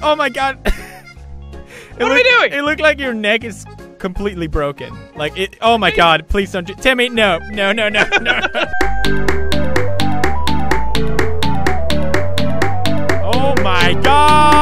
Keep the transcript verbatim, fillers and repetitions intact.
Oh my god. What looked, are we doing? It looked like your neck is completely broken. Like it. Oh my god! Please don't, Timmy. No, no, no, no, no. Oh my god!